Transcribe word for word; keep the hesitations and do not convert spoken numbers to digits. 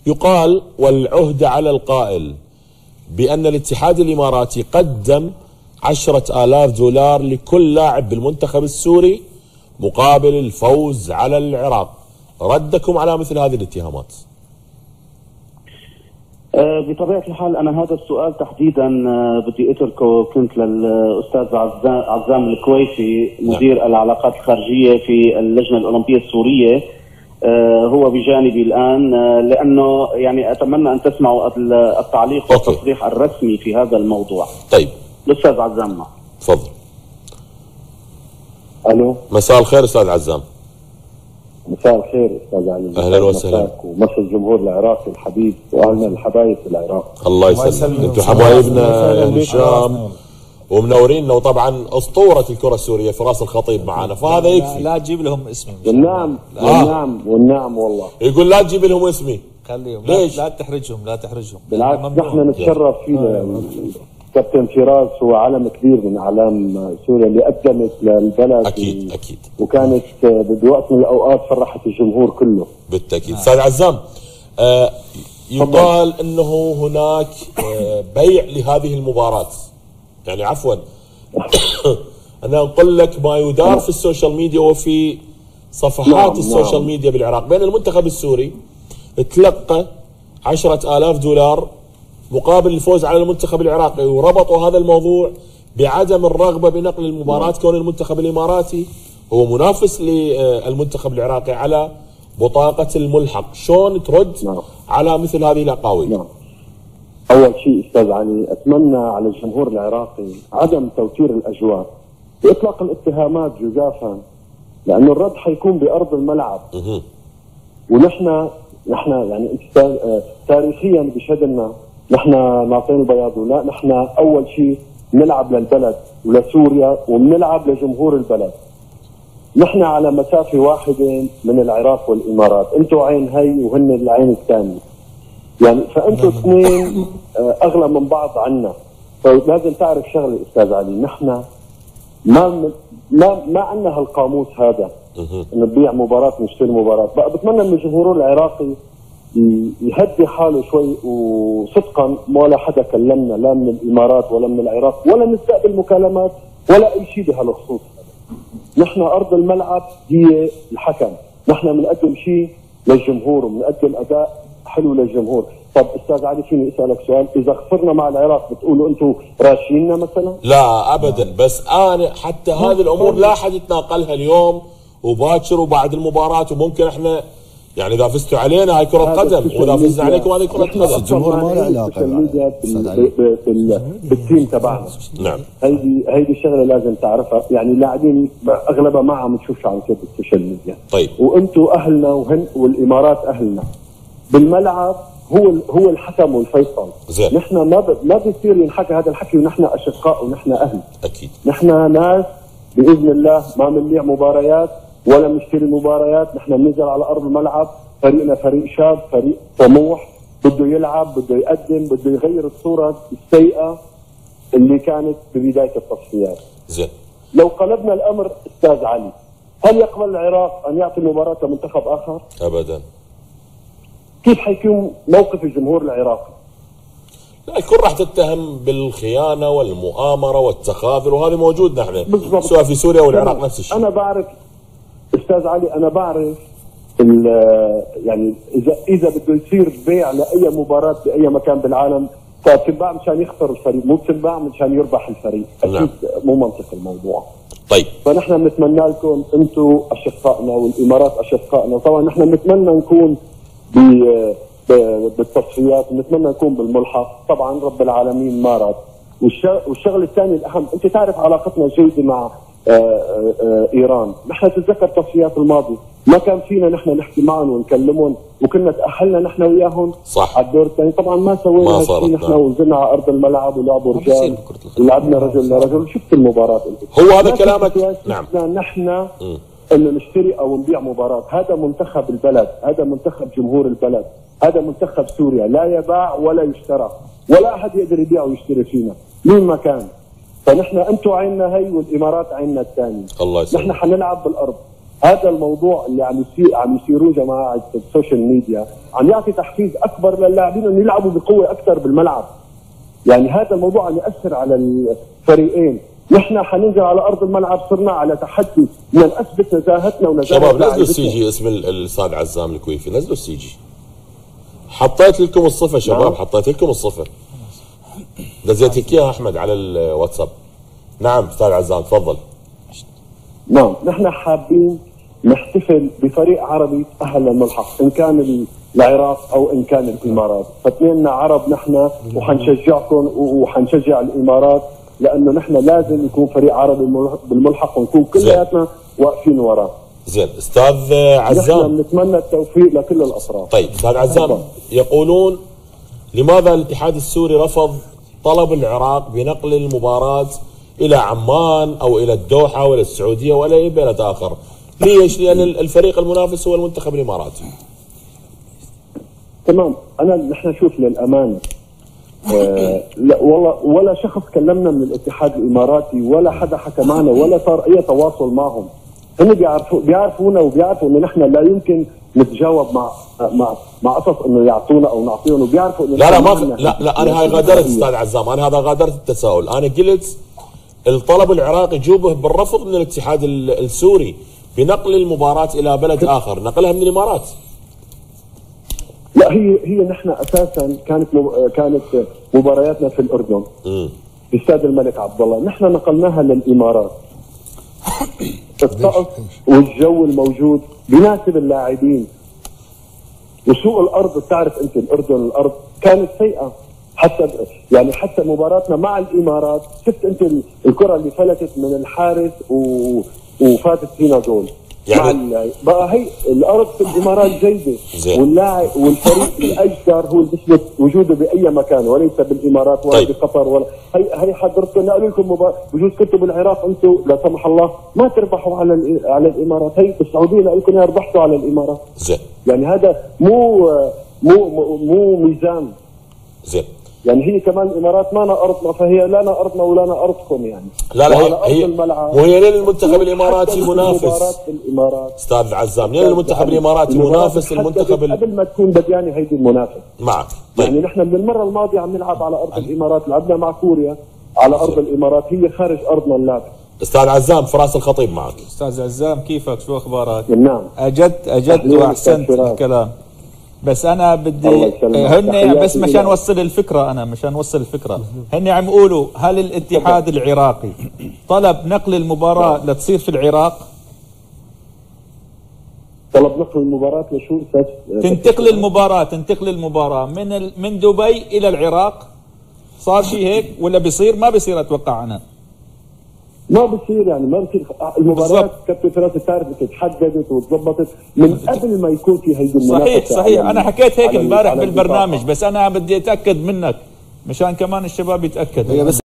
يقال والعهد على القائل بأن الاتحاد الإماراتي قدم عشرة آلاف دولار لكل لاعب بالمنتخب السوري مقابل الفوز على العراق. ردكم على مثل هذه الاتهامات؟ بطبيعة الحال أنا هذا السؤال تحديدا بدي أتركه كنت للأستاذ عزام الكويتي مدير نعم. العلاقات الخارجية في اللجنة الأولمبية السورية. هو بجانبي الآن، لأنه يعني أتمنى أن تسمعوا التعليق والتصريح الرسمي في هذا الموضوع. طيب الأستاذ عزام تفضل. ألو، مساء الخير أستاذ عزام. مساء الخير استاذ علي. اهلا وسهلا. ومسا الجمهور العراقي الحبيب واهلنا الحبايب في العراق. الله يسلمك. انتم حبايبنا يا هشام ومنورينا، وطبعا اسطوره الكره السوريه فراس الخطيب معانا، فهذا يكفي. لا تجيب لهم اسمي. والنعم والنعم والنعم والله. يقول لا تجيب لهم اسمي. خليهم. ليش؟ لا تحرجهم لا تحرجهم. بالعكس نحن نتشرف فيه. كابتن فراس هو علم كبير من اعلام سوريا اللي قدمت للبلد. اكيد اكيد. وكانت بوقت من الاوقات فرحت الجمهور كله. بالتاكيد. استاذ عزام، آه يقال انه هناك آه بيع لهذه المباراه، يعني عفوا انا اقول لك ما يدار في السوشيال ميديا وفي صفحات نعم السوشيال نعم. ميديا بالعراق بين المنتخب السوري تلقى عشرة آلاف دولار مقابل الفوز على المنتخب العراقي، وربطوا هذا الموضوع بعدم الرغبة بنقل المباراة كون المنتخب الإماراتي هو منافس للمنتخب العراقي على بطاقة الملحق. شلون ترد نعم. على مثل هذه الأقاويل؟ نعم. أول شيء أستاذ علي، أتمنى على الجمهور العراقي عدم توتير الأجواء بإطلاق الاتهامات جزافا، لأنه الرد حيكون بأرض الملعب. م- ونحن نحن يعني تاريخيا بيشهد لنا نحن نعطينا البياض، ولا نحن اول شيء بنلعب للبلد ولسوريا وبنلعب لجمهور البلد. نحن على مسافه واحده من العراق والامارات، انتم عين هي وهن العين الثانيه. يعني فانتم اثنين اغلى من بعض عنا. فلازم تعرف شغله استاذ علي، نحن ما ما ما عندنا هالقاموس هذا نبيع مباراه نشتري مباراه. بقى بتمنى من الجمهور العراقي يهدي حاله شوي، وصدقا ولا حدا كلمنا لا من الامارات ولا من العراق ولا نستقبل مكالمات ولا اي شيء بهالخصوص. نحن ارض الملعب هي الحكم، نحن بنقدم شيء للجمهور وبنقدم اداء حلو للجمهور. طب استاذ علي فيني اسالك سؤال، اذا خسرنا مع العراق بتقولوا انتم راشينا مثلا؟ لا ابدا، بس انا حتى هذه الامور لا احد يتناقلها اليوم وباكر وبعد المباراه، وممكن احنا يعني اذا فزتوا علينا هاي كره قدم واذا فزنا عليكم هذه كره قدم. الجمهور ما له علاقه بالتيم تبعنا. نعم. هيدي هيدي الشغله لازم تعرفها، يعني اللاعبين اغلبها ما عم تشوفش على كيف السوشيال ميديا. طيب. وانتم اهلنا وهن والامارات اهلنا. بالملعب هو هو الحكم والفيصل. زين. نحن ما ب... ما بيصير ينحكى هذا الحكي ونحن اشقاء ونحن اهل. اكيد. نحن ناس باذن الله ما بنبيع مباريات ولا بنشتري مباريات، نحن بننزل على ارض الملعب، فريقنا فريق شاب، فريق طموح، بده يلعب، بده يقدم، بده يغير الصوره السيئه اللي كانت ببدايه التصفيات. زين. لو قلبنا الامر استاذ علي، هل يقبل العراق ان يعطي المباراه لمنتخب اخر؟ ابدا. كيف حيكون موقف الجمهور العراقي؟ لا الكل راح تتهم بالخيانه والمؤامره والتخاذل، وهذا موجود نحن سواء في سوريا والعراق نفس الشيء. انا بعرف استاذ علي، انا بعرف يعني اذا اذا بده يصير بيع لاي مباراه باي مكان بالعالم فبتنباع مشان يخسر الفريق، مو بتنباع مشان يربح الفريق. اكيد نعم. مو منطق الموضوع. طيب. فنحن بنتمنى لكم انتم اشقائنا والامارات اشقائنا، طبعا نحن بنتمنى نكون بالتصفيات ونتمنى نكون بالملحق، طبعا رب العالمين ما راد. والشغله الثانيه الاهم، انت تعرف علاقتنا جيده مع آآ آآ ايران، نحن تتذكر التصفيات الماضيه ما كان فينا نحن نحكي معهم ونكلمهم، وكنا تاهلنا نحن وياهم صح على الدور الثاني. طبعا ما سوينا هالشيء نحن، ونزلنا على ارض الملعب ولعبوا رجال ولعبنا رجل لرجل. شفت المباراه انت؟ هو هذا كلامك. نعم. نحن انه نشتري او نبيع مباراه، هذا منتخب البلد، هذا منتخب جمهور البلد، هذا منتخب سوريا، لا يباع ولا يشترى، ولا احد يقدر يبيع ويشتري فينا مين ما كان. فنحن انتم عيننا هي والامارات عيننا الثانيه. الله يسلمك. نحن حنلعب بالارض، هذا الموضوع اللي عم يصير عم يصيروه جماعه السوشيال ميديا عم يعطي تحفيز اكبر للاعبين انه يلعبوا بقوه اكثر بالملعب. يعني هذا الموضوع عم ياثر على الفريقين. نحن حننزل على ارض الملعب صرنا على تحدي بدنا نثبت نزاهتنا ونزاهه شباب نزلوا السي جي اسم الاستاذ عزام الكويفي، نزلوا السي جي. حطيت لكم الصفه شباب، نعم. حطيت لكم الصفه. دزيت لك اياها احمد على الواتساب. نعم استاذ عزام تفضل. نعم نحن حابين نحتفل بفريق عربي تأهل للملحق ان كان العراق او ان كان الامارات، فاثنيننا عرب نحن وحنشجعكم وحنشجع الامارات لانه نحن لازم يكون فريق عربي بالملحق ونكون كلياتنا واقفين وراه. زين استاذ عزام نحن بنتمنى التوفيق لكل الاطراف. طيب استاذ عزام يقولون لماذا الاتحاد السوري رفض طلب العراق بنقل المباراة الى عمان او الى الدوحة ولا السعودية ولا اي بلد اخر؟ ليش؟ لان الفريق المنافس هو المنتخب الاماراتي. تمام. انا نحن شوف للامانه آه لا والله ولا شخص كلمنا من الاتحاد الاماراتي ولا حدا حكى معنا ولا صار اي تواصل معهم. هم بيعرفوا بيعرفونا وبيعرفوا انه نحن لا يمكن نتجاوب مع مع مع قصص انه يعطونا او نعطيهم، وبيعرفوا انه لا لا ما لا لا انا هاي غادرت استاذ عزام، انا هذا غادرت التساؤل، انا قلت الطلب العراقي جوبه بالرفض من الاتحاد السوري بنقل المباراة الى بلد اخر، نقلها من الامارات. لا هي هي نحن اساسا كانت كانت مبارياتنا في الاردن امم في استاد الملك عبد الله، نحن نقلناها للامارات. الطقس والجو الموجود بيناسب اللاعبين، وسوق الارض بتعرف انت الاردن الارض كانت سيئه، حتى يعني حتى مباراتنا مع الامارات شفت انت الكره اللي فلتت من الحارس و... وفاتت فينا جول. يعني بقى هي الارض في الامارات جيده واللاعب والفريق الاجدر هو اللي بيثبت وجوده باي مكان وليس بالامارات ولا طيب. بقطر ولا هي هي حضرتكم نقول لكم مبار... بجوز كنتوا بالعراق انتم لا سمح الله ما تربحوا على ال... على الامارات، هي بالسعوديه نقول لكم ربحتوا على الامارات. زين يعني هذا مو مو مو ميزان. زين يعني هي كمان الامارات ما لنا ارضنا، فهي لا لنا ارضنا ولا لنا ارضكم يعني. لا لا هي هي وهي لين المنتخب الاماراتي منافس. الامارات استاذ عزام لين المنتخب الاماراتي منافس للمنتخب ال... قبل ما تكون بديانه هيدي المنافس معك. طيب. يعني نحن من المره الماضيه عم نلعب على ارض الامارات، لعبنا مع كوريا على ارض الامارات، هي خارج ارضنا اللعب. استاذ عزام فراس الخطيب معك. استاذ عزام كيفك؟ شو اخبارك؟ نعم اجدت اجدت واحسنت الكلام، بس انا بدي هن بس مشان اوصل الفكره، انا مشان اوصل الفكره هن عم يقولوا هل الاتحاد العراقي طلب نقل المباراه لتصير في العراق؟ طلب نقل المباراه لشو؟ تنتقل المباراه تنتقل المباراه من ال... من دبي الى العراق، صار شيء هيك ولا بيصير؟ ما بيصير اتوقع انا. ما بصير يعني ما بصير. المباريات كابتن فراس بتعرف تحددت وتظبطت من قبل ما يكون في هيدي المنافسه. صحيح صحيح انا حكيت هيك امبارح بالبرنامج، بس انا بدي اتاكد منك مشان كمان الشباب يتاكدوا.